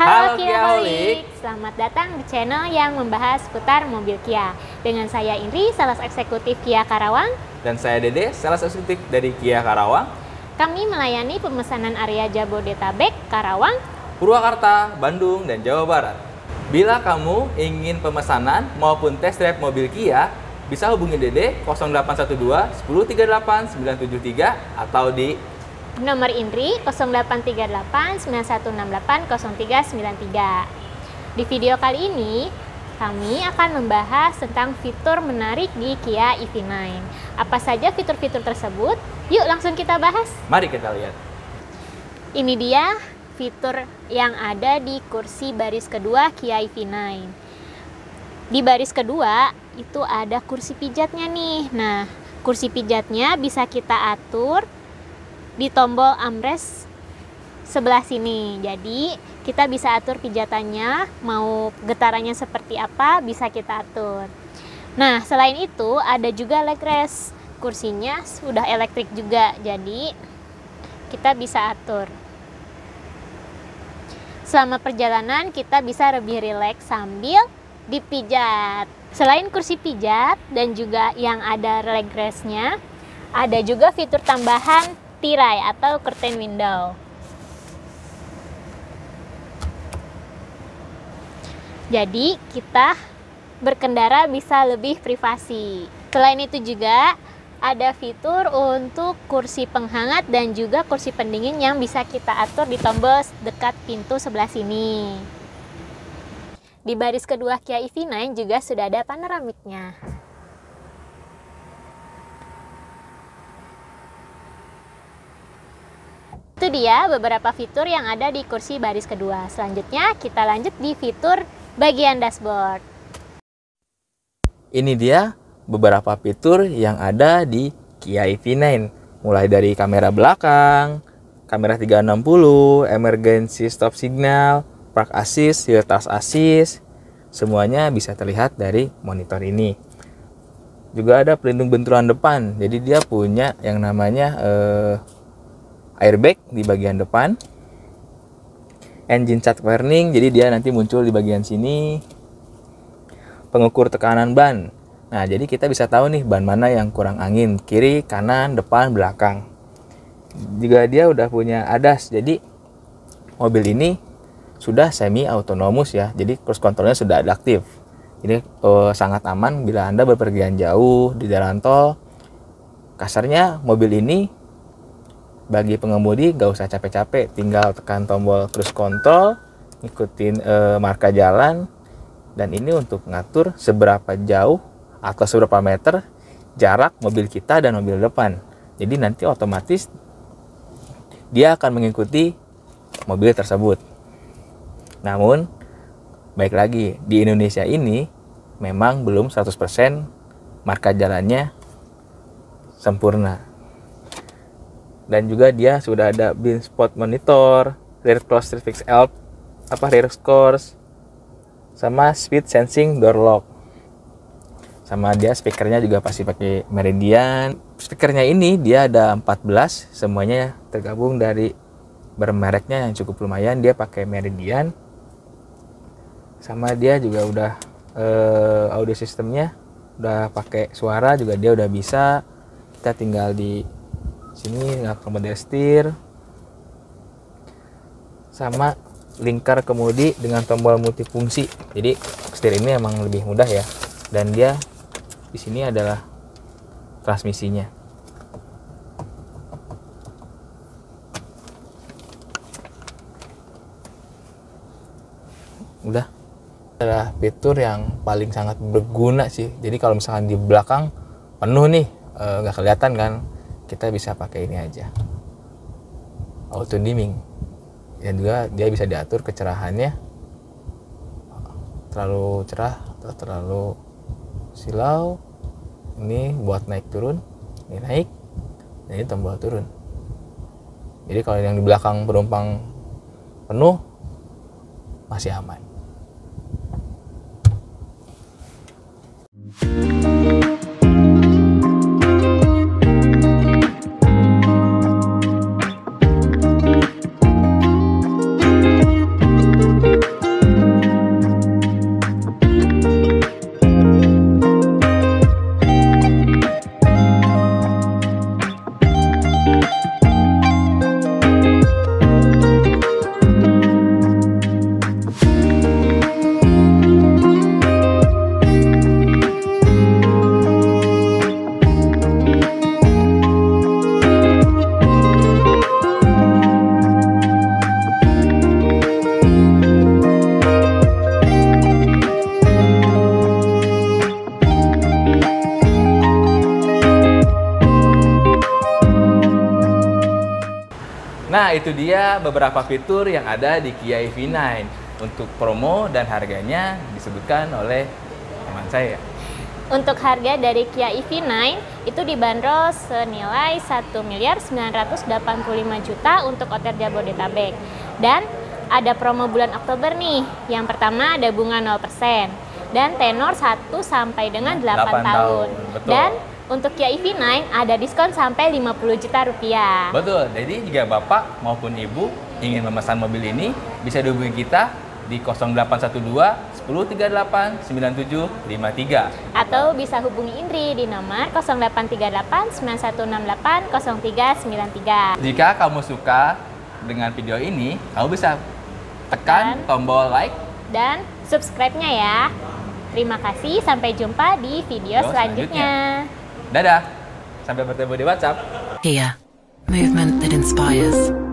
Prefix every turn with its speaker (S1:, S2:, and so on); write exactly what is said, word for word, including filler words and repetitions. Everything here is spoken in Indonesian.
S1: Halo Kiaholic, selamat datang di channel yang membahas seputar mobil Kia. Dengan saya Indri, Sales Eksekutif Kia Karawang.
S2: Dan saya Dede, Sales Eksekutif dari Kia Karawang.
S1: Kami melayani pemesanan area Jabodetabek, Karawang,
S2: Purwakarta, Bandung, dan Jawa Barat. Bila kamu ingin pemesanan maupun test drive mobil Kia, bisa hubungi Dede nol delapan satu dua, satu nol tiga delapan, sembilan tujuh tiga atau di
S1: nomor Indri nol delapan tiga delapan, sembilan satu enam delapan, nol tiga sembilan tiga. Di video kali ini, kami akan membahas tentang fitur menarik di Kia E V sembilan. Apa saja fitur-fitur tersebut? Yuk langsung kita bahas.
S2: Mari kita lihat.
S1: Ini dia fitur yang ada di kursi baris kedua Kia E V sembilan. Di baris kedua, itu ada kursi pijatnya nih. Nah, kursi pijatnya bisa kita atur di tombol armrest sebelah sini. Jadi kita bisa atur pijatannya, mau getarannya seperti apa bisa kita atur. Nah, selain itu ada juga leg rest. Kursinya sudah elektrik juga, jadi kita bisa atur. Selama perjalanan kita bisa lebih rileks sambil dipijat. Selain kursi pijat dan juga yang ada leg restnya, ada juga fitur tambahan tirai atau curtain window. Jadi kita berkendara bisa lebih privasi. Selain itu juga ada fitur untuk kursi penghangat dan juga kursi pendingin yang bisa kita atur di tombol dekat pintu sebelah sini. Di baris kedua Kia E V sembilan juga sudah ada panoramiknya. Itu dia beberapa fitur yang ada di kursi baris kedua. Selanjutnya kita lanjut di fitur bagian dashboard.
S2: Ini dia beberapa fitur yang ada di Kia E V sembilan. Mulai dari kamera belakang, kamera tiga enam puluh, emergency stop signal, park assist, hill touch assist. Semuanya bisa terlihat dari monitor ini. Juga ada pelindung benturan depan. Jadi dia punya yang namanya eh, airbag di bagian depan, engine chat warning, jadi dia nanti muncul di bagian sini, pengukur tekanan ban. Nah, jadi kita bisa tahu nih ban mana yang kurang angin, kiri, kanan, depan, belakang. Juga dia udah punya A D A S, jadi mobil ini sudah semi autonomous ya, jadi cruise controlnya sudah adaptif. Jadi eh, sangat aman bila Anda bepergian jauh di jalan tol. Kasarnya mobil ini bagi pengemudi gak usah capek-capek, tinggal tekan tombol cruise control, ngikutin e, marka jalan, dan ini untuk ngatur seberapa jauh atau seberapa meter jarak mobil kita dan mobil depan. Jadi nanti otomatis dia akan mengikuti mobil tersebut. Namun baik lagi, di Indonesia ini memang belum seratus persen marka jalannya sempurna. Dan juga dia sudah ada blind spot monitor, rear close fix help, apa rear scores, sama speed sensing door lock. Sama dia speakernya juga pasti pakai Meridian. Speakernya ini dia ada empat belas, semuanya tergabung dari bermereknya yang cukup lumayan. Dia pakai Meridian. Sama dia juga udah eh, audio sistemnya udah pakai suara juga, dia udah bisa. Kita tinggal di sini akomodir setir, sama lingkar kemudi dengan tombol multifungsi. Jadi setir ini emang lebih mudah ya. Dan dia di sini adalah transmisinya. Udah, adalah fitur yang paling sangat berguna sih. Jadi kalau misalkan di belakang penuh nih, nggak e, kelihatan kan, kita bisa pakai ini aja, auto dimming, dan juga dia bisa diatur kecerahannya, terlalu cerah atau terlalu silau. Ini buat naik turun, ini naik, dan ini tombol turun. Jadi kalau yang di belakang penumpang penuh masih aman. Nah, itu dia beberapa fitur yang ada di Kia E V sembilan. Untuk promo dan harganya disebutkan oleh teman saya.
S1: Untuk harga dari Kia E V sembilan itu dibanderol senilai satu miliar sembilan ratus delapan puluh lima juta untuk O T R Jabodetabek. Dan ada promo bulan Oktober nih. Yang pertama ada bunga nol persen dan tenor satu sampai dengan delapan tahun.
S2: tahun. Betul.
S1: Dan untuk Kia E V sembilan ada diskon sampai lima puluh juta rupiah.
S2: Betul. Jadi jika Bapak maupun Ibu ingin memesan mobil ini, bisa dihubungi kita di nol delapan satu dua, sepuluh tiga delapan, sembilan tujuh lima tiga.
S1: Atau bisa hubungi Indri di nomor nol delapan tiga delapan, sembilan satu enam delapan, nol tiga sembilan tiga.
S2: Jika kamu suka dengan video ini, kamu bisa tekan
S1: Dan-
S2: tombol like
S1: Dan subscribe-nya ya. Terima kasih, sampai jumpa di video
S2: Video
S1: selanjutnya.
S2: Dadah, sampai bertemu di WhatsApp.
S3: Kia, movement that inspires.